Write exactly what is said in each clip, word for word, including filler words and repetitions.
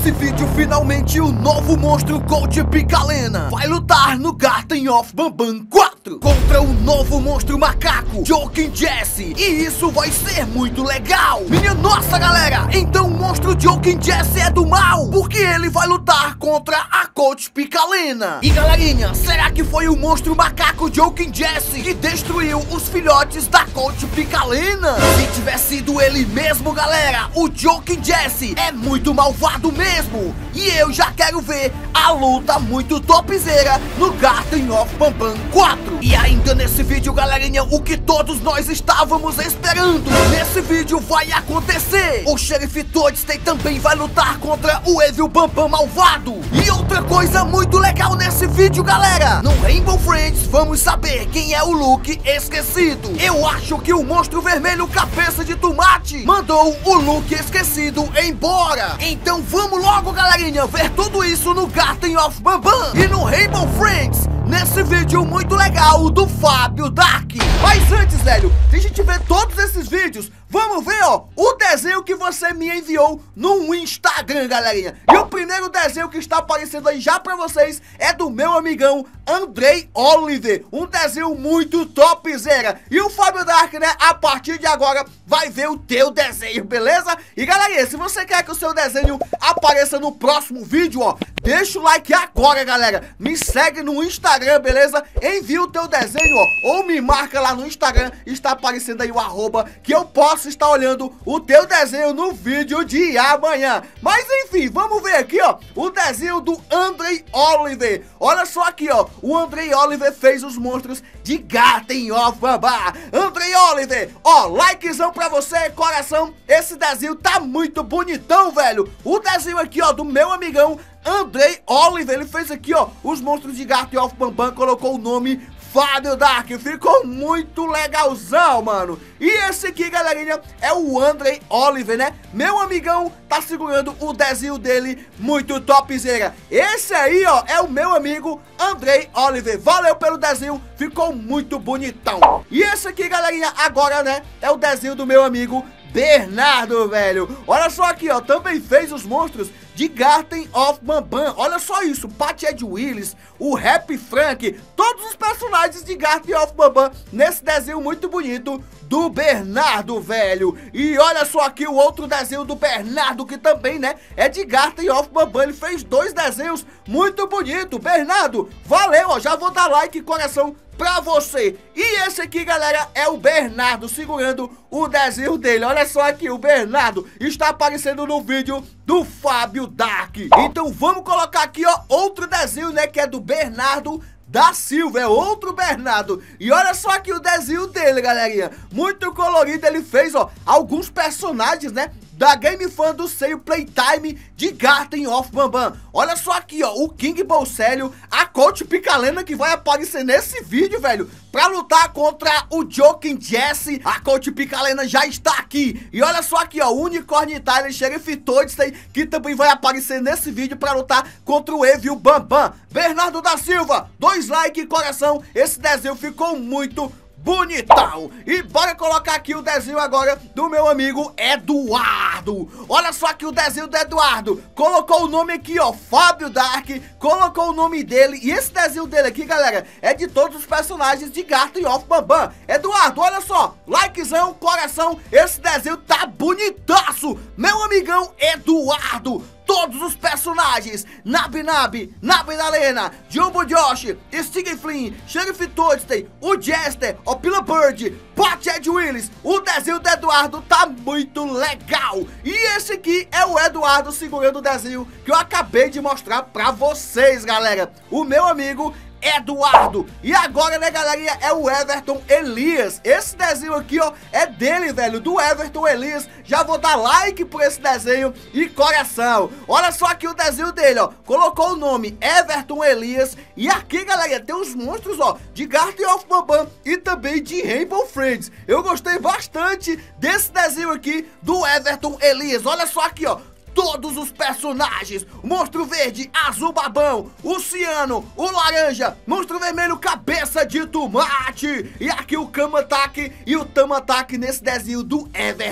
Nesse vídeo, finalmente, o novo monstro Coach Picalena vai lutar no Garten of Banban quatro contra o novo monstro macaco Joking Jesse. E isso vai ser muito legal. Minha nossa, galera, então o monstro Joking Jesse é do mal, porque ele vai lutar contra a Coach Picalena. E galerinha, será que foi o monstro macaco Joking Jesse que destruiu os filhotes da Coach Picalena? Se tiver sido ele mesmo, galera, o Joking Jesse é muito malvado mesmo. E eu já quero ver a luta muito topzera no Garten of Banban quatro. E ainda nesse vídeo, galerinha, o que todos nós estávamos esperando, nesse vídeo vai acontecer. O Xerife Toadstool também vai lutar contra o Evil Banban malvado. E outra coisa muito legal nesse vídeo, galera, no Rainbow Friends vamos saber quem é o Luke esquecido. Eu acho que o monstro vermelho cabeça de tomate mandou o Luke esquecido embora. Então vamos logo, galerinha, ver tudo isso no Garten of Banban e no Rainbow Friends, nesse vídeo muito legal do Fábio Dark. Mas antes, velho, se a gente ver todos esses vídeos, vamos ver, ó, o desenho que você me enviou no Instagram, galerinha. E o primeiro desenho que está aparecendo aí já pra vocês é do meu amigão Andrei Oliver. Um desenho muito topzera. E o Fábio Dark, né, a partir de agora vai ver o teu desenho, beleza? E galerinha, se você quer que o seu desenho apareça no próximo vídeo, ó, deixa o like agora, galera. Me segue no Instagram, beleza? Envia o teu desenho, ó, ou me marca lá no Instagram. Está aparecendo aí o arroba, que eu posso estar olhando o teu desenho no vídeo de amanhã. Mas enfim, vamos ver aqui, ó, o desenho do Andrei Oliver. Olha só aqui, ó, o Andrei Oliver fez os monstros de Garten of Banban. Andrei Oliver, ó, likezão pra você, coração. Esse desenho tá muito bonitão, velho. O desenho aqui, ó, do meu amigão Andrei Oliver, ele fez aqui, ó, os monstros de Garten of Banban, colocou o nome Fábio Dark, ficou muito legalzão, mano. E esse aqui, galerinha, é o Andrei Oliver, né? Meu amigão tá segurando o desenho dele, muito topzera. Esse aí, ó, é o meu amigo Andrei Oliver. Valeu pelo desenho, ficou muito bonitão. E esse aqui, galerinha, agora, né, é o desenho do meu amigo Bernardo, velho. Olha só aqui, ó, também fez os monstros de Garten of Banban. Olha só isso, Pat Ed Willis, o Happy Frank, todos os personagens de Garten of Banban nesse desenho muito bonito do Bernardo, velho. E olha só aqui o outro desenho do Bernardo, que também, né, é de Garten of Banban. Ele fez dois desenhos muito bonitos. Bernardo, valeu, ó, já vou dar like, coração, pra você. E esse aqui, galera, é o Bernardo segurando o desenho dele. Olha só aqui, o Bernardo está aparecendo no vídeo do Fábio Dark. Então vamos colocar aqui, ó, outro desenho, né, que é do Bernardo da Silva, é outro Bernardo. E olha só aqui o desenho dele, galerinha, muito colorido. Ele fez, ó, alguns personagens, né, da Game Fan do Seio Playtime de Garten of Banban. Olha só aqui, ó, o King Bolsélio, a Coach Picalena, que vai aparecer nesse vídeo, velho, pra lutar contra o Joking Jesse. A Coach Picalena já está aqui. E olha só aqui, ó, o Unicorn Tyler, Xerife Toadstool, que também vai aparecer nesse vídeo pra lutar contra o Evil Banban. Bernardo da Silva, dois likes, coração. Esse desenho ficou muito bonitão. E bora colocar aqui o desenho agora do meu amigo Eduardo. Olha só aqui o desenho do Eduardo. Colocou o nome aqui, ó, Fábio Dark. Colocou o nome dele. E esse desenho dele aqui, galera, é de todos os personagens de Garten of Banban. Eduardo, olha só, likezão, coração. Esse desenho tá bonitaço. Meu amigão Eduardo, todos os personagens, Nabi Nabi, Nabi Nalena, Jumbo Josh, Stig Flynn, Xerife Toadstool, o Jester, o Pila Bird, Pat Ed Willis. O desenho do Eduardo tá muito legal. E esse aqui é o Eduardo segurando o desenho que eu acabei de mostrar pra vocês, galera. O meu amigo Eduardo. E agora, né, galerinha, é o Everton Elias. Esse desenho aqui, ó, é dele, velho, do Everton Elias. Já vou dar like por esse desenho e coração. Olha só aqui o desenho dele, ó, colocou o nome Everton Elias. E aqui, galera, tem os monstros, ó, de Garten of Banban e também de Rainbow Friends. Eu gostei bastante desse desenho aqui do Everton Elias. Olha só aqui, ó, todos os personagens: o monstro verde, azul babão, o ciano, o laranja, monstro vermelho, cabeça de tomate. E aqui o Kamataki e o Tamataki nesse desenho do Everton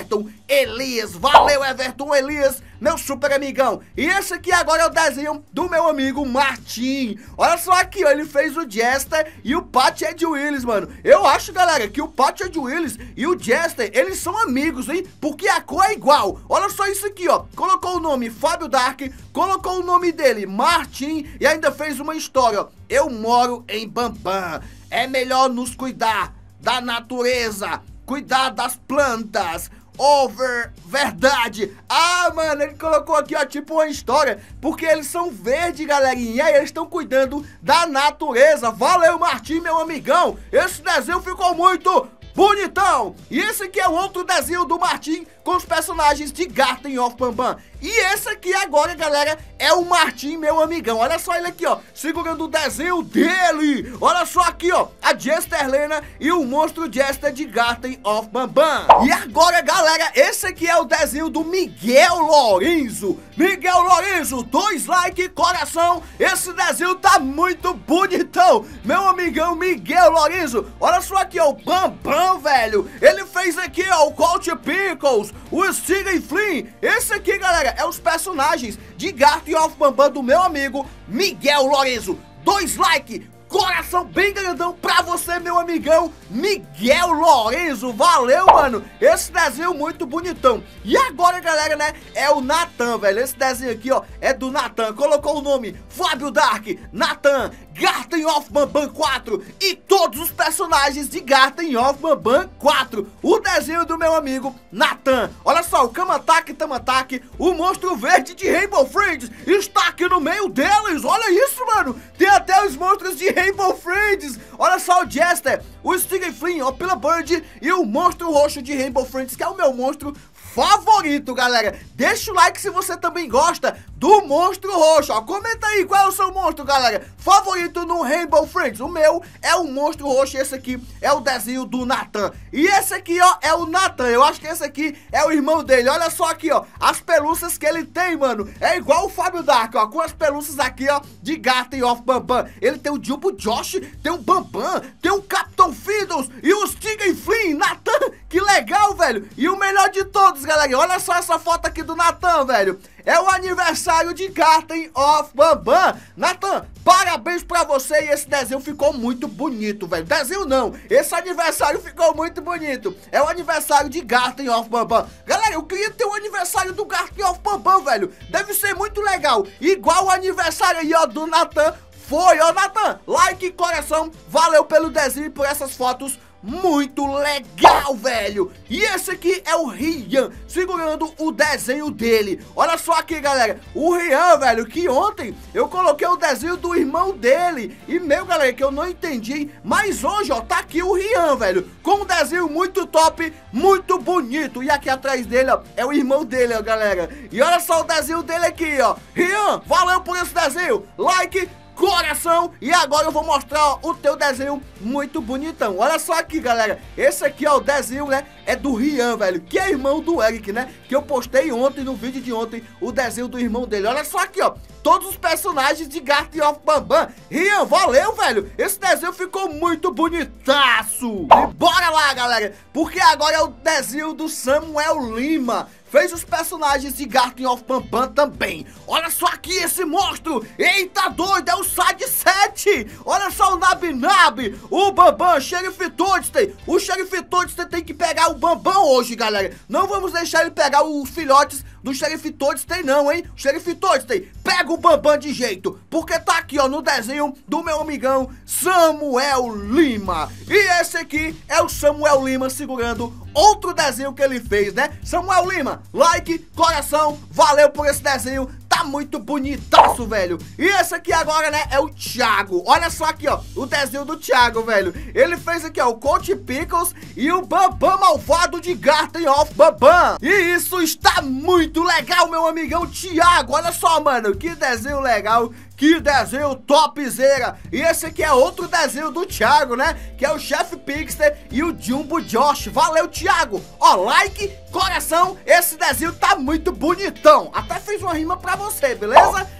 Elias. Valeu, Everton Elias, meu super amigão. E esse aqui agora é o desenho do meu amigo Martim. Olha só aqui, ó, ele fez o Jester e o Pat Ed Willis, mano. Eu acho, galera, que o Pat Ed Willis e o Jester, eles são amigos, hein? Porque a cor é igual. Olha só isso aqui, ó. Colocou o nome Fábio Dark, colocou o nome dele Martim e ainda fez uma história, ó. Eu moro em Bambam. É melhor nos cuidar da natureza, cuidar das plantas. Over verdade. Ah, mano, ele colocou aqui, ó, tipo uma história, porque eles são verdes, galerinha, e eles estão cuidando da natureza. Valeu, Martim, meu amigão. Esse desenho ficou muito bonitão. E esse aqui é o outro desenho do Martim com os personagens de Garten of Bambam. E esse aqui agora, galera, é o Martim, meu amigão. Olha só ele aqui, ó, segurando o desenho dele. Olha só aqui, ó, a Jesterlena e o monstro Jester de Garten of Bambam. E agora, galera, esse aqui é o desenho do Miguel Lorenzo. Miguel Lorenzo, dois likes, coração. Esse desenho tá muito bonitão, meu amigão Miguel Lorenzo. Olha só aqui, ó, o Bambam, velho. Ele fez aqui, ó, o Coach Pickles, o Steven Flynn. Esse aqui, galera, é os personagens de Garten of Bambam do meu amigo Miguel Lorenzo. Dois likes, coração bem grandão pra você, meu amigão Miguel Lorenzo. Valeu, mano. Esse desenho muito bonitão. E agora, galera, né, é o Nathan, velho. Esse desenho aqui, ó, é do Nathan. Colocou o nome Fábio Dark, Nathan, Garten of Bambam quatro e todos os personagens de Garten of Bambam quatro. O desenho do meu amigo Nathan. Olha só, o Kamataki Tamataki, o monstro verde de Rainbow Friends, está aqui no meio deles. Olha isso, mano. Tem até os monstros de Rainbow Friends. Olha só o Jester, o Steven Flynn, o Pila Bird e o monstro roxo de Rainbow Friends, que é o meu monstro favorito, galera. Deixa o like se você também gosta do monstro roxo, ó. Comenta aí qual é o seu monstro, galera, favorito no Rainbow Friends. O meu é o monstro roxo e esse aqui é o desenho do Nathan. E esse aqui, ó, é o Nathan. Eu acho que esse aqui é o irmão dele. Olha só aqui, ó, as pelúcias que ele tem, mano. É igual o Fábio Dark, ó, com as pelúcias aqui, ó, de Garten of Bambam. Ele tem o Jumbo Josh, tem o Bambam, tem o Captain Fiddles e o Steven Flynn. Nathan, que legal, velho. E o melhor de todos, galera, olha só essa foto aqui do Nathan, velho. É o aniversário de Garten of Bambam. Nathan, parabéns pra você. E esse desenho ficou muito bonito, velho. Desenho não, esse aniversário ficou muito bonito. É o aniversário de Garten of Bambam. Galera, eu queria ter o aniversário do Garten of Bambam, velho. Deve ser muito legal, igual o aniversário aí, ó, do Nathan. Foi, ó, Nathan, like e coração. Valeu pelo desenho e por essas fotos. Muito legal, velho. E esse aqui é o Rian, segurando o desenho dele. Olha só aqui, galera, o Rian, velho, que ontem eu coloquei o desenho do irmão dele. E, meu, galera, que eu não entendi. Mas hoje, ó, tá aqui o Rian, velho, com um desenho muito top, muito bonito. E aqui atrás dele, ó, é o irmão dele, ó, galera. E olha só o desenho dele aqui, ó. Rian, valeu por esse desenho. Like, coração. E agora eu vou mostrar, ó, o teu desenho muito bonitão. Olha só aqui, galera, esse aqui, ó, o desenho, né, é do Rian, velho, que é irmão do Eric, né, que eu postei ontem, no vídeo de ontem, o desenho do irmão dele. Olha só aqui, ó, todos os personagens de Garten of Bambam. Rian, valeu, velho, esse desenho ficou muito bonitaço. E bora lá, galera, porque agora é o desenho do Samuel Lima. Fez os personagens de Garten of Bambam também. Olha só aqui esse monstro. Eita doido, é o Sad sete. Olha só o Nab Nab, o Bambam, Sheriff Toadster. O Sheriff Toadster tem que pegar o Bambam hoje, galera. Não vamos deixar ele pegar os filhotes do Sheriff Toadster não, hein? Sheriff Toadster, pega o Bambam de jeito, porque tá aqui, ó, no desenho do meu amigão Samuel Lima. E esse aqui é o Samuel Lima segurando outro desenho que ele fez, né? Samuel Lima, like, coração, valeu por esse desenho. Tá muito bonitaço, velho. E esse aqui agora, né, é o Thiago. Olha só aqui, ó, o desenho do Thiago, velho. Ele fez aqui, ó, o Coach Pickles e o Bambam malvado de Garten of Bambam. E isso está muito legal, meu amigão Thiago. Olha só, mano, que desenho legal. Que desenho topzera. E esse aqui é outro desenho do Thiago, né? Que é o Chef Pixter e o Jumbo Josh. Valeu, Thiago. Ó, like, coração. Esse desenho tá muito bonitão. Até fiz uma rima pra você, beleza?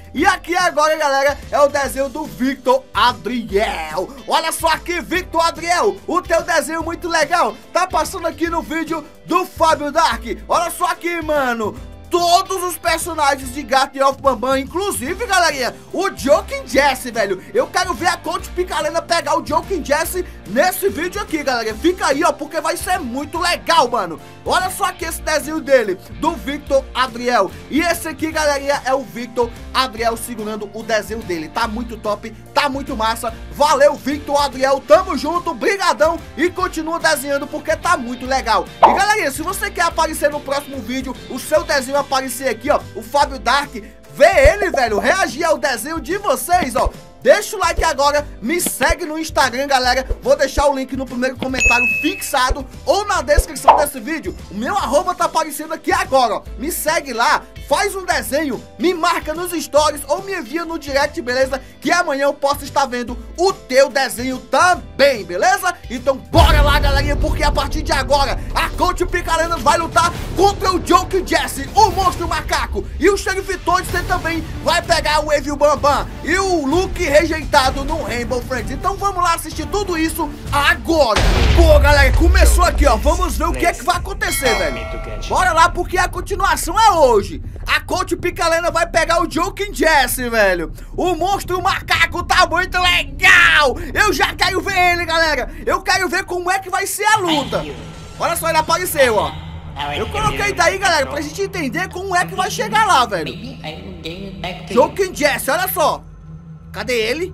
E aqui agora, galera, é o desenho do Victor Adriel. Olha só aqui, Victor Adriel, o teu desenho muito legal tá passando aqui no vídeo do Fábio Dark. Olha só aqui, mano, todos os personagens de Garten of Banban, inclusive, galerinha, o Joking Jesse, velho. Eu quero ver a Coach Picalena pegar o Joking Jesse nesse vídeo aqui, galera. Fica aí, ó, porque vai ser muito legal, mano. Olha só aqui esse desenho dele, do Victor Adriel. E esse aqui, galerinha, é o Victor Adriel segurando o desenho dele. Tá muito top, tá muito massa. Valeu, Victor Adriel, tamo junto, brigadão. E continua desenhando porque tá muito legal. E, galerinha, se você quer aparecer no próximo vídeo, o seu desenho aparecer aqui, ó, o Fábio Dark, vê ele, velho, reagir ao desenho de vocês, ó. Deixa o like agora, me segue no Instagram, galera. Vou deixar o link no primeiro comentário fixado ou na descrição desse vídeo. O meu arroba tá aparecendo aqui agora, ó. Me segue lá, faz um desenho, me marca nos stories ou me envia no direct, beleza? Que amanhã eu posso estar vendo o teu desenho também, beleza? Então bora lá, galerinha, porque a partir de agora a Coach Picalena vai lutar contra o Joking Jesse, o monstro macaco. E o Sheriff Toadster também vai pegar o Evil Banban e o Luke rejeitado no Rainbow Friends. Então vamos lá assistir tudo isso agora. Pô, galera, começou aqui, ó. Vamos ver o que é que vai acontecer, velho. Bora lá, porque a continuação é hoje. A Coach Picalena vai pegar o Joking Jesse, velho. O monstro macaco tá muito legal. Eu já quero ver ele, galera. Eu quero ver como é que vai ser a luta. Olha só, ele apareceu, ó. Eu coloquei daí, galera, pra gente entender como é que vai chegar lá, velho. Joking Jesse, olha só. Cadê ele?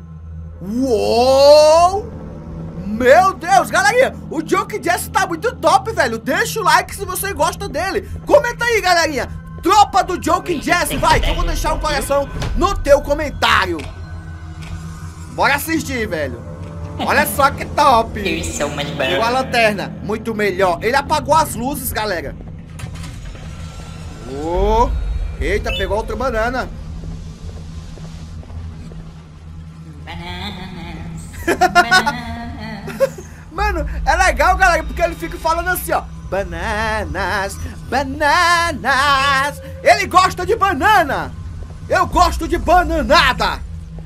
Uou! Meu Deus, galerinha, o Joking Jesse tá muito top, velho. Deixa o like se você gosta dele. Comenta aí, galerinha. Tropa do Joking Jesse, vai, que eu vou deixar um coração no teu comentário. Bora assistir, velho. Olha só que top. Pegou a lanterna, muito melhor. Ele apagou as luzes, galera. Oh. Eita, pegou outra banana. Mano, é legal, galera, porque ele fica falando assim, ó. Bananas, bananas. Ele gosta de banana. Eu gosto de bananada.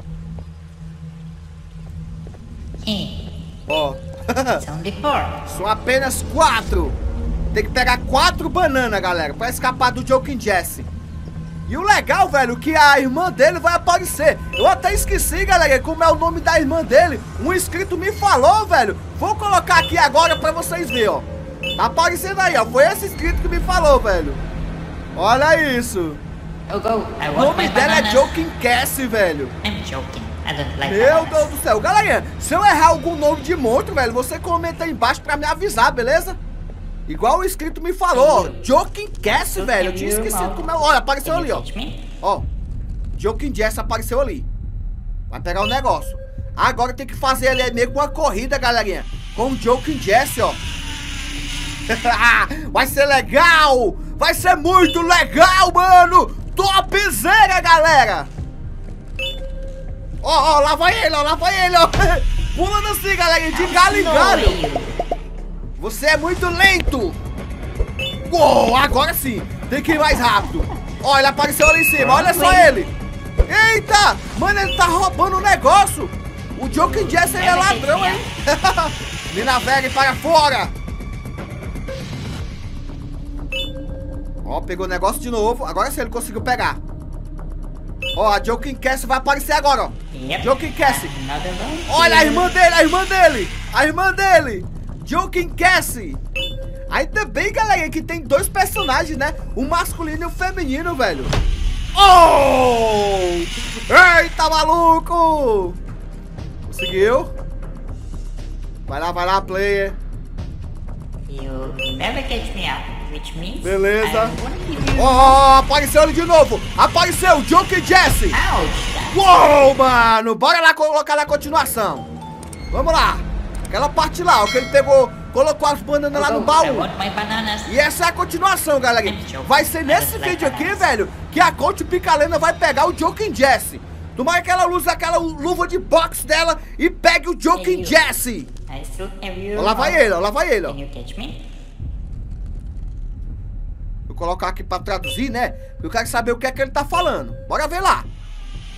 Ó. São apenas quatro. Tem que pegar quatro bananas, galera, pra escapar do Joking Jesse. E o legal, velho, que a irmã dele vai aparecer. Eu até esqueci, galera, como é o nome da irmã dele. Um inscrito me falou, velho. Vou colocar aqui agora pra vocês verem, ó. Tá aparecendo aí, ó. Foi esse inscrito que me falou, velho. Olha isso. O nome dela é Joking Cassie, velho. Meu Deus do céu. Galera, se eu errar algum nome de monstro, velho, você comenta aí embaixo pra me avisar, beleza? Igual o inscrito me falou, ó, Joking Cassie, velho. Eu tinha esquecido como é. Olha, apareceu ali, ó. Ó, Joking Jesse apareceu ali. Vai pegar o negócio. Agora tem que fazer ali meio que uma corrida, galerinha, com o Joking Jesse, ó. Vai ser legal. Vai ser muito legal, mano. Topzera, galera. Ó, ó, lá vai ele, ó, lá vai ele, ó. Pulando assim, galerinha, de galho em galho. Você é muito lento. Uou, agora sim. Tem que ir mais rápido. Ó, ele apareceu ali em cima. Olha só ele. Eita, mano, ele tá roubando o negócio. O Joking Jesse é ladrão, hein? Me navegue para fora. Ó, pegou o negócio de novo. Agora sim ele conseguiu pegar. Ó, a Joking Cassie vai aparecer agora, ó. Joking Cassie. Olha a irmã dele, a irmã dele. A irmã dele. Joking Cassie. Aí também, galera, que tem dois personagens, né? O masculino e o feminino, velho. Oh! Eita, maluco! Conseguiu? Vai lá, vai lá, player. You never catch me up, which means beleza. Ó, oh, apareceu ele de novo. Apareceu, Joking Jesse. Uou, mano. Bora lá colocar na continuação. Vamos lá. Aquela parte lá, ó, que ele pegou, colocou as bananas lá no baú. E essa é a continuação, galera. Vai ser nesse vídeo aqui, velho, que a Coach Picalena vai pegar o Joking Jesse. Tomara que ela use aquela luva de boxe dela e pegue o Joking Jesse. Ó, lá vai ele, ó, lá vai ele, ó. Vou colocar aqui pra traduzir, né? Eu quero saber o que é que ele tá falando. Bora ver lá.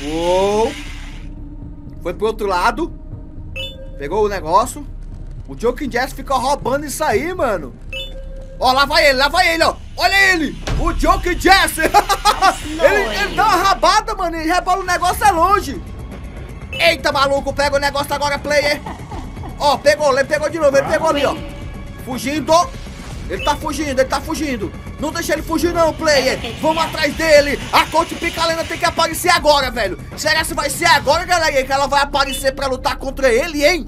Uou. Foi pro outro lado. Pegou o negócio. O Joking Jesse ficou roubando isso aí, mano. Ó, lá vai ele, lá vai ele, ó. Olha ele, o Joking Jesse. ele, ele dá uma rabada, mano, e rebola o negócio é longe. Eita, maluco, pega o negócio agora, player. Ó, pegou, ele pegou de novo, ele pegou ali, ó. Fugindo. Ele tá fugindo, ele tá fugindo. Não deixa ele fugir não, player. Vamos atrás dele. A Coach Picalena tem que aparecer agora, velho. Será que vai ser agora, galera, que ela vai aparecer pra lutar contra ele, hein?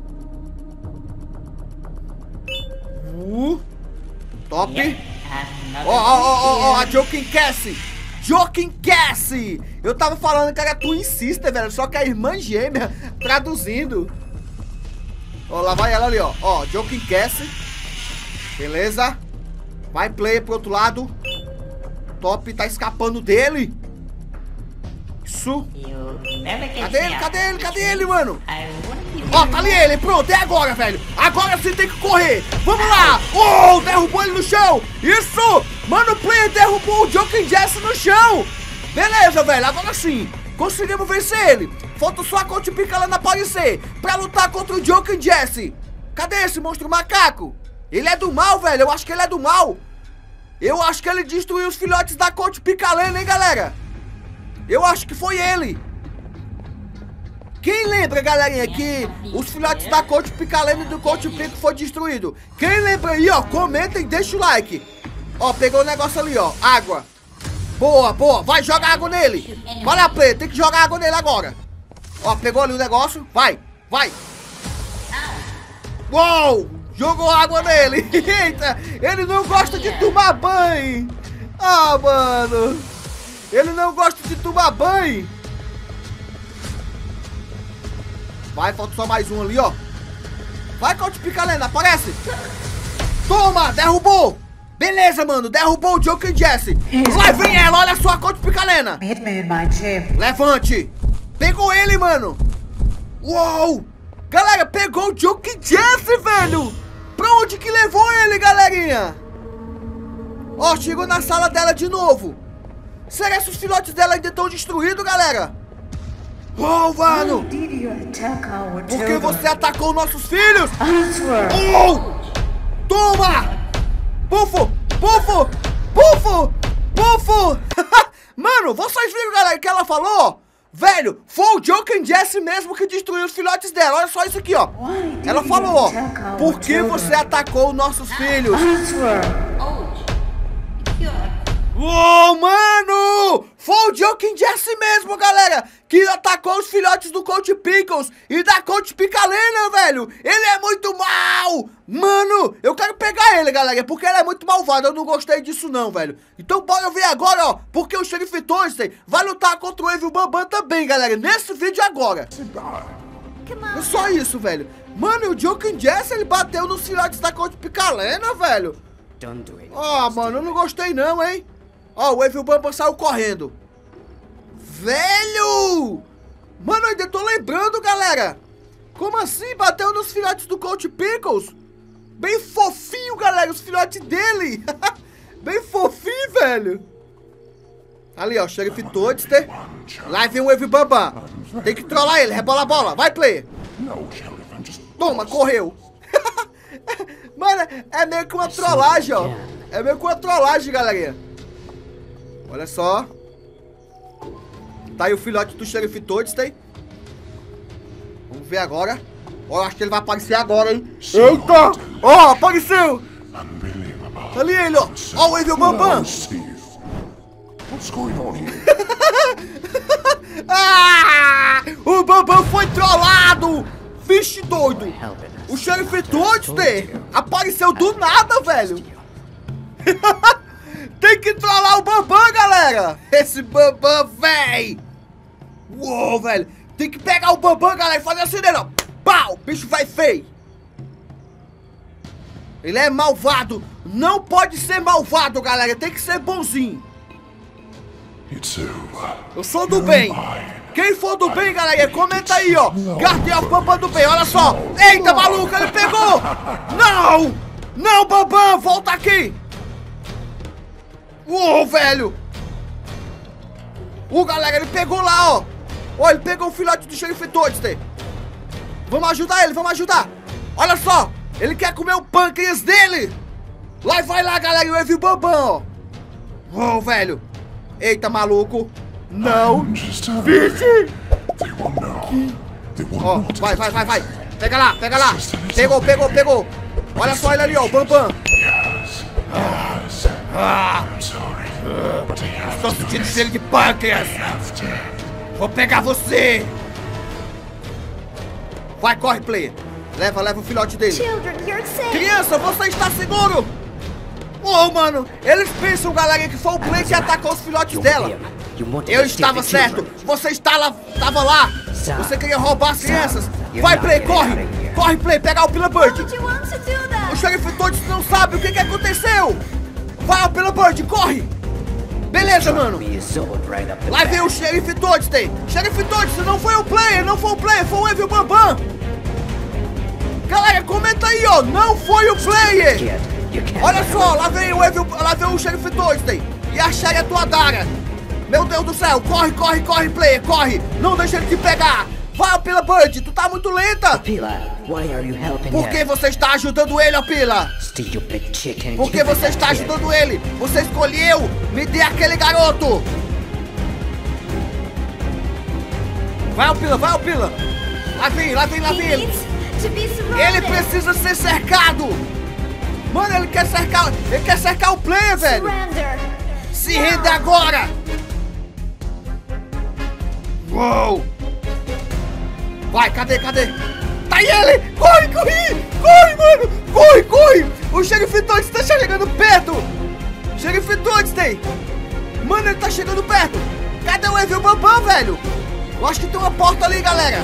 Uh, top. Ó, ó, ó, ó, a Joking Cassie. Joking Cassie. Eu tava falando que era Twin Sister, velho. Só que a irmã gêmea traduzindo. Ó, lá vai ela ali, ó. Ó, Joking Cassie. Beleza. Vai player pro outro lado. Top, tá escapando dele. Isso. Cadê ele? Cadê ele? Cadê ele, mano? Ó, tá ali ele. Pronto, é agora, velho. Agora sim tem que correr. Vamos lá. Oh, derrubou ele no chão. Isso. Mano, o player derrubou o Joking Jesse no chão. Beleza, velho. Agora sim. Conseguimos vencer ele. Falta só a Coach Picalena aparecer pra lutar contra o Joking Jesse. Cadê esse monstro macaco? Ele é do mal, velho. Eu acho que ele é do mal. Eu acho que ele destruiu os filhotes da Coach Picalena, hein, galera? Eu acho que foi ele. Quem lembra, galerinha, que os filhotes da Coach Picalena e do Coach Pico foi destruído? Quem lembra aí, ó, comenta e deixa o like. Ó, pegou o negócio ali, ó, água. Boa, boa, vai jogar água nele. Vai lá, Play, tem que jogar água nele agora. Ó, pegou ali o negócio, vai, vai. Uou, jogou água nele. Eita, ele não gosta de tomar banho. Ah, mano. Ele não gosta de tomar banho. Vai, falta só mais um ali, ó. Vai, Coach Picalena, aparece. Toma, derrubou. Beleza, mano, derrubou o Joking Jesse. Lá vem ela, olha só a Coach Picalena. Levante. Pegou ele, mano. Uou. Galera, pegou o Joking Jesse, velho. Pra onde que levou ele, galerinha? Ó, chegou na sala dela de novo. Será que os filhotes dela ainda estão destruídos, galera? Uou, mano. Por que você atacou nossos filhos? Oh! Toma! Bufo! Bufo! Bufo! Bufo! Mano, vocês viram, galera, que ela falou? Velho, foi o Joking Jesse mesmo que destruiu os filhotes dela. Olha só isso aqui, ó. Ela falou, ó. Por que você atacou nossos filhos? Uou, mano! Foi o Joking Jesse mesmo, galera, que atacou os filhotes do Coach Pickles e da Coach Picalena, velho. Ele é muito mal. Mano, eu quero pegar ele, galera, porque ele é muito malvado. Eu não gostei disso não, velho. Então bora ver agora, ó, porque o Sheriff Toaster vai lutar contra o Evil Bambam também, galera, nesse vídeo agora. É só isso, velho. Mano, o Joking Jesse, ele bateu nos filhotes da Coach Picalena, velho. Ó, oh, mano, eu não gostei não, hein. Ó, oh, o Evil Bambam saiu correndo. Velho! Mano, eu ainda tô lembrando, galera. Como assim? Bateu nos filhotes do Coach Pickles? Bem fofinho, galera, os filhotes dele. Bem fofinho, velho. Ali, ó, Sheriff Toadster. Lá vem o Evil Bambam. Tem que trollar ele, rebola a bola. Vai, player. Toma, correu. Mano, é meio que uma trollagem, ó. É meio que uma trollagem, galerinha. Olha só. Tá aí o filhote do Sheriff Toadster. Vamos ver agora. Ó, eu acho que ele vai aparecer agora, hein. Eita! Ó, apareceu! Ali ele, ó. Ó o Evil Bambam. Ah! O Bambam foi trollado! Vixe doido! O Sheriff Toadster apareceu do nada, velho! Tem que trollar o Bambam, galera! Esse Bambam, véi! Uou, velho! Tem que pegar o Bambam, galera, e fazer assim nele, ó! Pau! O bicho vai feio! Ele é malvado! Não pode ser malvado, galera! Tem que ser bonzinho! Eu sou do bem! Quem for do bem, galera, comenta aí, ó! Guardião Bambam do bem, olha só! Eita, maluco, ele pegou! Não! Não, Bambam, volta aqui! Uou, velho! O galera, ele pegou lá, ó! Ó, ele pegou o filhote do xerife Toadster. Vamos ajudar ele, vamos ajudar. Olha só, ele quer comer o pâncreas dele. Lá vai lá, galera, o Evil Bambam, ó. Oh, velho. Eita, maluco. Não. Vixe. Ó, oh, vai, vai, vai, vai. Pega lá, pega lá. Pegou, pegou, pegou. Olha só ele ali, ó, o Bambam. Ah. Estou sentindo cheiro de pâncreas. Vou pegar você. Vai, corre, player. Leva, leva o filhote dele. Criança, você está seguro? Oh, mano, eles pensam, galera, que foi o Play que atacou os filhotes dela. Eu estava certo. Você está lá, estava lá. Você queria roubar as crianças. Vai, Play, corre. Corre, Play, pegar o Pila Bird. O xerife Toadster não sabe o que, que aconteceu. Vai, o Pila Bird, corre. Beleza, mano. Lá vem o xerife Toadster. Xerife Toadster, não foi o player, não foi o player, foi o Evil Bambam. Galera, comenta aí, ó. Não foi o player. Olha só, lá vem o Evil, lá vem o xerife Toadster. E a Sherry é tua Dara. Meu Deus do céu, corre, corre, corre, player, corre. Não deixa ele te pegar. Vai, Pila Bird, tu tá muito lenta. Por que você está ajudando ele, ó, Pila? Por que você está ajudando ele? Você escolheu, me dê aquele garoto. Vai, ó, Pila, ó, Pila. Lá vem, lá vem, lá vem ele. Ele precisa ser cercado. Mano, ele quer cercar, ele quer cercar o player, velho. Se rende agora. Uou. Vai, cadê, cadê? Tá aí ele! Corre, corre! Corre, mano! Corre, corre! O xerife Toadster está chegando perto! Xerife Toadster! Mano, ele tá chegando perto! Cadê o Evil Bambam, velho? Eu acho que tem uma porta ali, galera!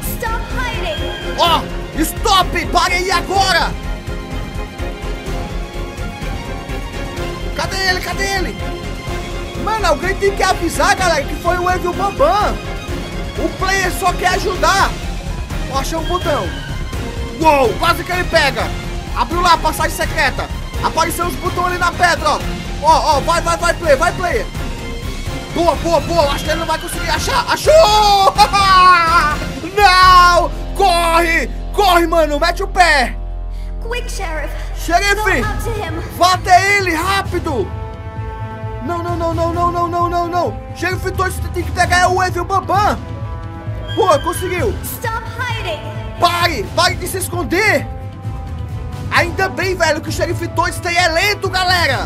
Ó! Oh, stop! Pare aí agora! Cadê ele? Cadê ele? Mano, alguém tem que avisar, galera, que foi o Evil Bambam! O player só quer ajudar! Ó, achei um botão. Uou, quase que ele pega. Abriu lá a passagem secreta. Apareceu os botões ali na pedra, ó. Ó, ó, vai, vai, vai, player, vai, player. Boa, boa, boa. Acho que ele não vai conseguir achar. Achou! Não! Corre! Corre, mano. Mete o pé. Quick, Sheriff. Xerife! Vá até ele, rápido! Não, não, não, não, não, não, não, não, não. Xerife Toadster tem que pegar o Evil Bambam. Boa, conseguiu. Stop hiding. Pare, pare de se esconder. Ainda bem, velho, que o xerife Toadster é lento, galera.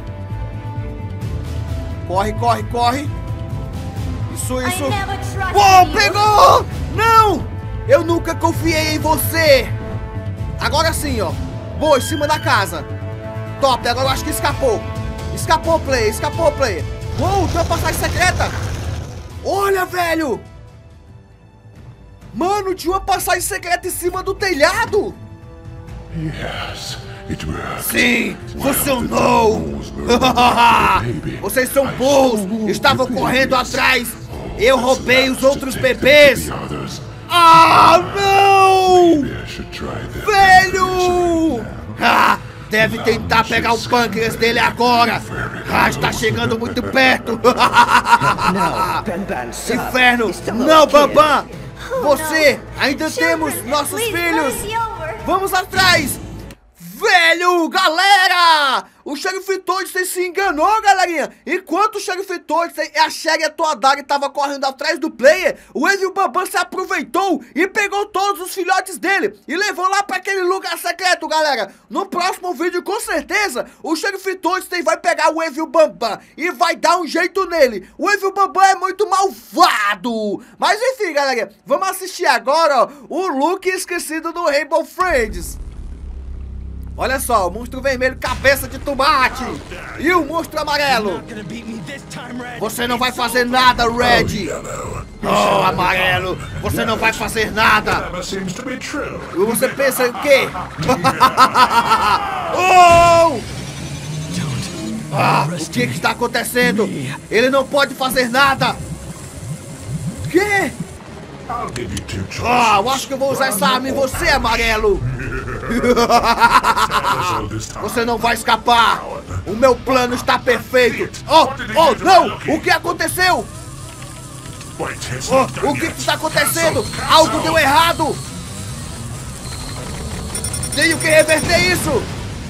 Corre, corre, corre. Isso, isso. Uou, pegou! Não! Eu nunca confiei em você. Agora sim, ó. Boa, em cima da casa. Top, agora eu acho que escapou. Escapou, player, escapou, player. Uou, tem uma passagem secreta. Olha, velho. Mano, tinha uma passagem secreta em cima do telhado. Yes, it works. Sim, funcionou. Vocês são burros. Estavam correndo atrás. Eu roubei os outros bebês. Ah, não! Velho! Ah, deve tentar pegar o pâncreas dele agora. Ah, está chegando muito perto. Inferno! Não, Bambam! Você! Ainda temos nossos filhos! Vamos atrás! Velho! Galera! O xerife Toadster se enganou, galerinha! Enquanto o xerife Toadster e a Sherry e a Toadara estavam correndo atrás do player, o Evil Bambam se aproveitou e pegou todos os filhotes dele e levou lá para aquele lugar secreto, galera! No próximo vídeo, com certeza, o xerife Toadster vai pegar o Evil Bambam e vai dar um jeito nele! O Evil Bambam é muito malvado! Mas enfim, galera, vamos assistir agora, ó, o look esquecido do Rainbow Friends! Olha só, o monstro vermelho, cabeça de tomate. E o monstro amarelo. Você não vai fazer nada, Red. Oh, amarelo, você não vai fazer nada. E você pensa em quê? Oh! Ah, o que que está acontecendo? Ele não pode fazer nada. Quê? Ah, eu acho que eu vou usar essa arma em você, amarelo. Você não vai escapar. O meu plano está perfeito. Oh, oh, não! O que aconteceu? Wait, it's Oh, not done o que yet. está acontecendo? Cancel, Algo cancel. deu errado! Tenho que reverter isso!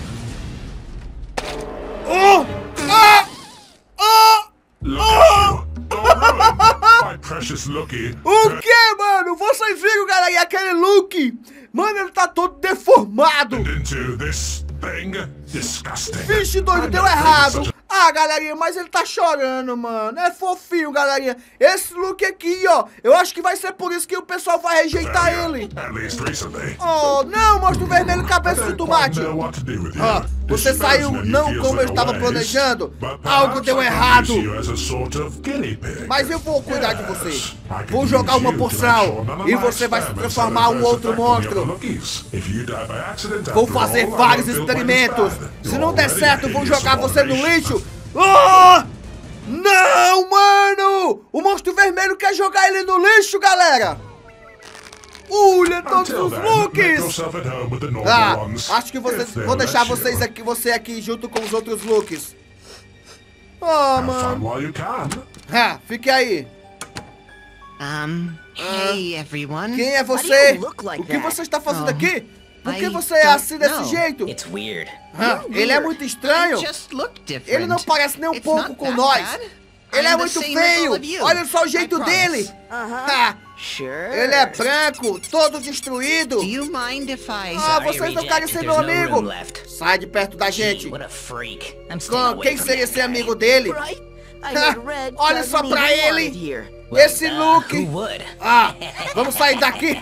Oh! Ah! Oh! Look at you. Don't ruin my precious Lookie. O que, mano? Vocês viram, galera? E aquele look? Mano, ele tá todo deformado. Turned into this thing. Disgusting. Vixe, doido, I deu never errado. created such Ah, galerinha, mas ele tá chorando, mano. É fofinho, galerinha. Esse look aqui, ó. Eu acho que vai ser por isso que o pessoal vai rejeitar a- ele. At least recently. Oh, não, monstro vermelho, cabeça de I don't tomate. know what to do with you. Ah, você This saiu person não feels como eu like a estava waste, planejando. but Algo perhaps deu I can errado. use you as a sort of guinea pig. Mas eu vou cuidar de você. Yes, I can Vou jogar use uma you to poção make sure none of e my você vai se experiments transformar have um adverse outro effect on monstro. your lookies. If you die by accident Vou after fazer all, I vários won't feel quite experimentos. as bad. Se You're não der already certo, a vou hideous jogar você no abomination. lixo. Oh! Não, mano! O monstro vermelho quer jogar ele no lixo, galera! Olha todos Until os then, make looks! yourself at home with the normal Ah, ones, acho que vocês, if they'll vou deixar let you. vocês aqui, você aqui junto com os outros looks. Oh, Have fun mano. while you can. Ah, fique aí. Um, hey everyone. Quem é Why do você? you look like O que that? você está fazendo Oh, aqui? Por que I você é don't assim desse know. jeito? It's weird. Ah, You're ele é weird. muito estranho. I just look different. Ele não parece nem um It's pouco not com that nós. bad. Ele I'm é the muito same as feio. all of you. Olha só o I jeito promise. dele. Uh-huh. Ah, Sure. ele é branco, todo destruído. Do you mind if I... Ah, Sorry, vocês não Reject, querem ser there's meu no amigo. room left. Sai de perto da gente. Gee, what a freak. I'm staying Com- away Quem from seria that ser guy. amigo dele? Right? I Ah, made red olha doesn't só pra even want ele. it here. Well, Esse uh, look. Who would? Ah, vamos sair daqui.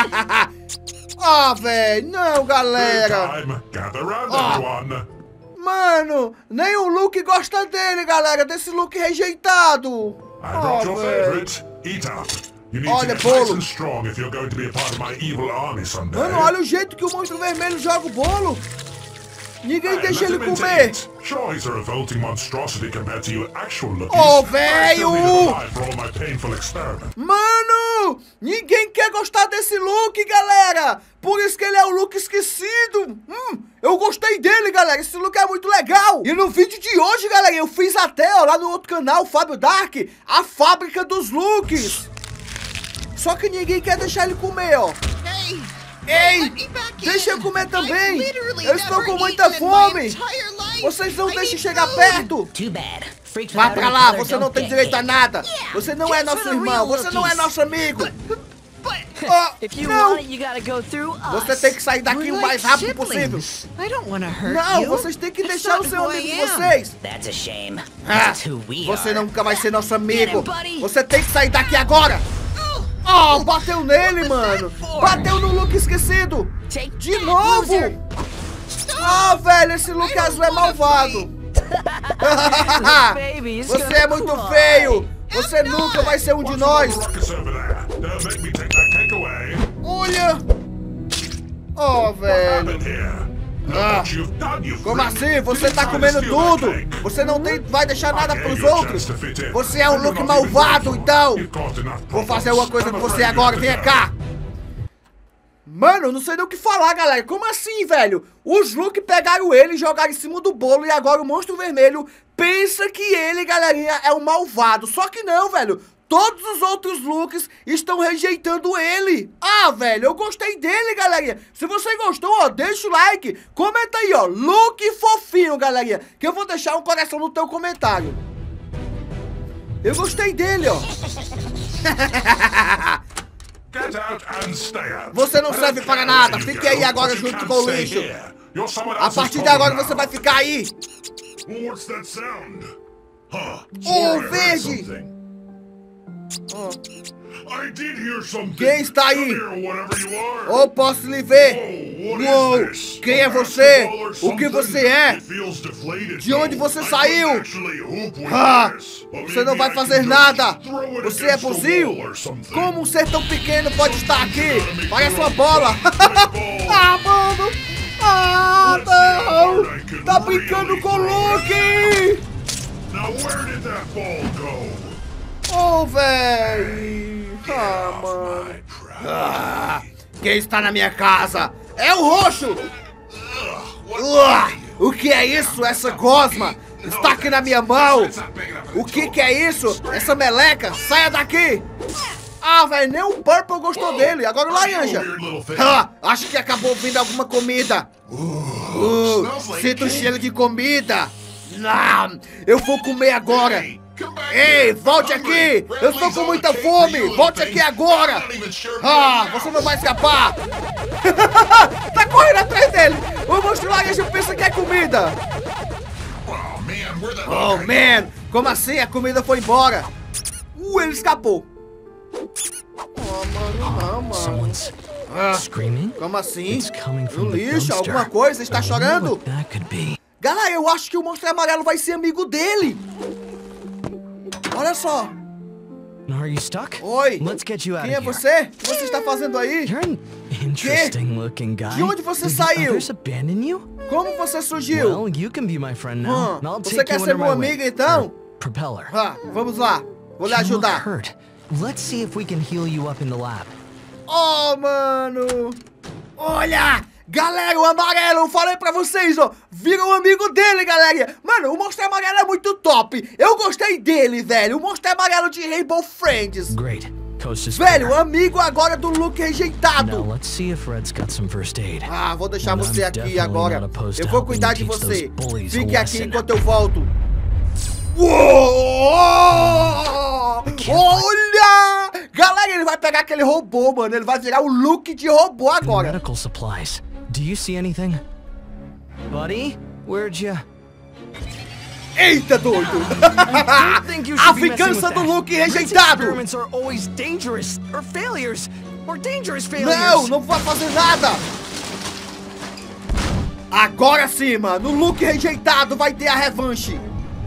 Ah, velho, não, galera. Good time. Gather round, Ah. everyone. Mano, nem o Luke gosta dele, galera, desse look rejeitado. I brought Ah, your velho. favorite. Eat up. You need Olha, to get bolo. nice and strong if you're going to be a part of my evil army someday. Mano, olha o jeito que o monstro vermelho joga o bolo. Ninguém Hey, deixa let ele him into comer. it. Sure, he's a revolting monstrosity compared to your actual lookies. Oh, but I still need velho! to die for all my painful experiment. Mano, ninguém quer gostar desse look, galera. Por isso que ele é o look esquecido. Hum, eu gostei dele, galera. Esse look é muito legal. E no vídeo de hoje, galera, eu fiz até, ó, lá no outro canal, Fábio Dark, a fábrica dos looks. Só que ninguém quer deixar ele comer, ó. Hey! Ei, Let me back deixa in. eu comer I've também. literally Eu estou never com muita eaten in my fome. entire life. Vocês não I deixam need chegar food. perto. Too bad. Freaks Vá without pra any lá, color você não don't tem get direito a cake. nada. Você não é just nosso for the irmão, real você não é lookies. nosso amigo. But Oh, If you não, want it, you gotta go through us. você tem que sair daqui we're o like mais rápido siblings. possível. I don't want to hurt Não, you. vocês têm que That's deixar o not seu who I amigo de am. vocês. That's a shame. Ah, That's who we você are. nunca vai ser nosso amigo. Get him, buddy. Você tem que sair daqui agora. Oh, bateu nele, mano. Bateu no look esquecido. Take De that, novo. loser. Ah, velho, esse look azul é malvado. Baby, it's Você gonna é muito cry. feio. Você nunca vai ser um de What's nós. with the ruckus over there? Don't make me take that cake away. Olha. Oh, velho. Happened here. Look Ah. what you've done, you Como freak. assim? Você Did you tá try to comendo steal that tudo. cake? Você não tem, vai deixar nada I gave pros you a outros. chance to fit in. Você é um And you're look not even malvado, grateful. então. You've got enough Vou fazer problems. uma coisa I'm com você afraid agora. you Venha better cá. go. Mano, não sei nem o que falar, galera. Como assim, velho? Os Luke pegaram ele e jogaram em cima do bolo e agora o monstro vermelho pensa que ele, galerinha, é um malvado. Só que não, velho. Todos os outros looks estão rejeitando ele. Ah, velho, eu gostei dele, galerinha. Se você gostou, ó, deixa o like. Comenta aí, ó, look fofinho, galerinha, que eu vou deixar um coração no teu comentário. Eu gostei dele, ó. Get out and stay out. Você não I don't serve para care nada. where you Fique aí go, agora but you junto can't com o stay lixo. here. You're someone A else's partir de agora problem você now. vai ficar aí. What's that sound? Huh. Oh, I heard verde. something. Oh. I did hear something. Quem está aí? Come here, whatever you are. Ou posso lhe ver? Oh, what Uou, is this? quem é A você? basketball or O que something? você é? It feels deflated, De onde though. você I saiu? couldn't actually hoop with Ah, this. But você não maybe vai I fazer can nada. just throw it Você é against the bonzinho. wall or something. Como um ser tão pequeno pode estar aqui? Parece uma bola. Ah, mano. Ah, não. Tá brincando com o Luke. Now where did that ball go? Oh, velho. Ah, mano. Ah, quem está na minha casa? É o roxo. Ah, o que é isso? Essa gosma? Está aqui na minha mão. O que que é isso? Essa meleca? Saia daqui. Ah, velho, nem o Purple gostou dele. Agora o laranja. Ah, acho que acabou vindo alguma comida. Uh, sinto o cheiro de comida. Não, eu vou comer agora. Ei, volte aqui. Eu estou com muita fome. Volte aqui agora. Ah, você não vai escapar. Tá correndo atrás dele. O monstro laranja pensa que é comida. Oh, man. Como assim? A comida foi embora. Uh, ele escapou. Oh, mano, não, mano. Ah, como assim? No lixo, alguma coisa? Está chorando? Galera, eu acho que o monstro amarelo vai ser amigo dele. Olha só. Oi. Quem é você? O que você está fazendo aí? Que? De onde você saiu? Como você surgiu? Hum, você quer ser meu amigo então? Ah, vamos lá. Vou lhe ajudar. Oh, mano. Olha. Galera, o amarelo, eu falei pra vocês, ó. Vira um amigo dele, galera. Mano, o monstro amarelo é muito top. Eu gostei dele, velho. O monstro amarelo de Rainbow Friends. Velho, amigo agora do Luke rejeitado. Ah, vou deixar você aqui agora. Eu vou cuidar de você. Fique aqui enquanto eu volto. Uou! Olha! Galera, ele vai pegar aquele robô, mano. Ele vai virar o Luke de robô agora. Medical supplies. Do you see anything? Buddy, where'd you... Eita, doido! A vingança do Luke rejeitado! Não, não vai fazer nada! Agora sim, mano! O Luke rejeitado vai ter a revanche!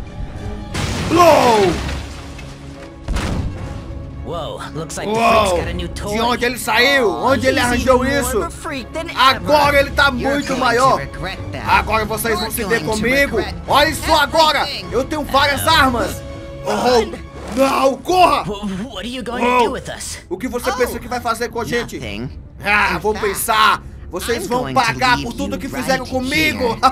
Blow! Whoa, looks like Uou, the freak's got a new toy. de onde ele saiu? Oh, Onde ele he's arranjou even isso? more of a freak than Agora ever. ele tá You're muito going maior. to regret that. Agora vocês vão You're se ver going to comigo. regret Olha só agora. everything. Eu tenho várias armas. Oh, não, corra. Wh- What are you going Oh. to do with us? O que você pensa que vai fazer com a gente? Nothing. Ah, In vou fact, pensar. Vocês I'm vão going to pagar leave por tudo you que right fizeram comigo. here.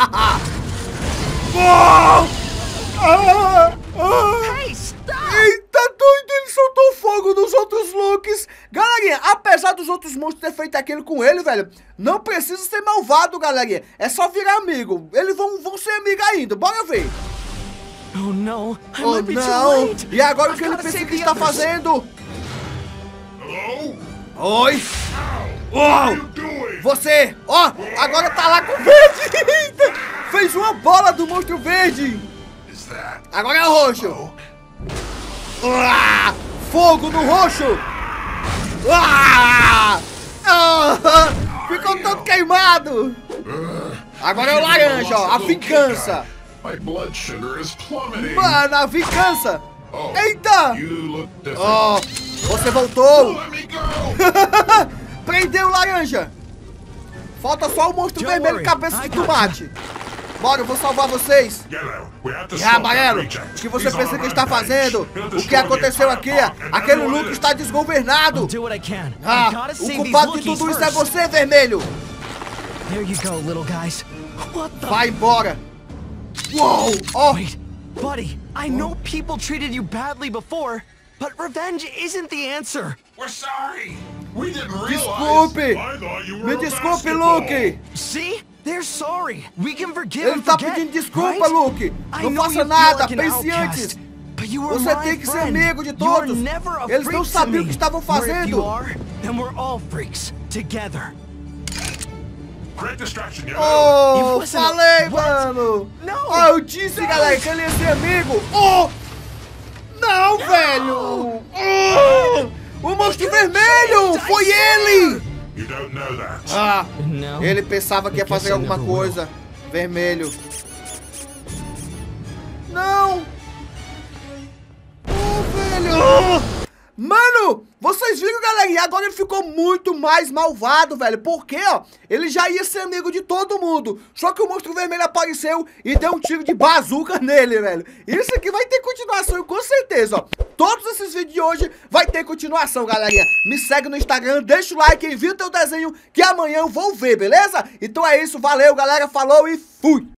Oh! Ah! Ah! Hey, stop! Eita, doido, ele soltou fogo nos outros Lukes. Galerinha, apesar dos outros monstros ter feito aquilo com ele, velho, não precisa ser malvado, galerinha. É só virar amigo. Eles vão, vão ser amigos ainda. Bora ver. Oh, no. I Oh, might be too não. late. E agora o I've que ele gotta pensa save que the está others. fazendo? Hello? Oi. What are Uau. you doing? Você, ó, agora tá lá com o verde. Eita, fez uma bola do monstro verde. Is that Agora é o roxo. Ah, fogo no roxo. Ah, ah, ficou todo queimado. Agora é o laranja, ó, a vingança. My blood sugar is plummeting. Mano, a vingança. Oh, Eita. you look different. Ó, você voltou. Let me go. Prendeu o laranja. Falta só o monstro Don't vermelho worry, cabeça I de got tomate. Bora, eu vou salvar vocês. Yellow, we have to É, stop that amarelo, reject. o que você He's pensa on que a está rampage. fazendo? He'll O que destroy the aconteceu entire aqui? park, and Aquele everyone Luke is- está desgovernado. I'll do what I can. Ah, I gotta o save these culpado de Wookiees tudo isso é first. você, vermelho. There you go, little guys. What the... Vai embora. Uou, ó. Wait, buddy, I know people treated you badly before, but revenge isn't the answer. We're sorry. We didn't realize. Desculpe. I thought you were Me a desculpe, basketball. Luke. See? They're sorry. We can forgive Ele and tá forget, pedindo desculpa, right? Luke. I Não know faça you feel nada, like an pense outcast, antes. but you were Você my tem que ser friend. amigo de You were todos. never a Eles freak não to sabiam o me. que estavam Or if you fazendo. are, then we're all freaks together. Great distraction, Yellow. Oh, It wasn't a- falei, What? mano. No. Oh, eu disse, galera, que ele ia ser amigo. Oh, não, velho. Oh, o monstro vermelho, foi ele. You don't know that. Ah, No. ele pensava que ia I guess fazer I alguma never will. coisa. Vermelho. Não. Oh, velho. Oh. Mano, vocês viram, galera? E agora ele ficou muito mais malvado, velho. Porque, ó, ele já ia ser amigo de todo mundo. Só que o monstro vermelho apareceu e deu um tiro de bazuca nele, velho. Isso aqui vai ter continuação, com certeza, ó. Todos esses vídeos de hoje vai ter continuação, galerinha. Me segue no Instagram, deixa o like, envia o teu desenho que amanhã eu vou ver, beleza? Então é isso, valeu, galera. Falou e fui!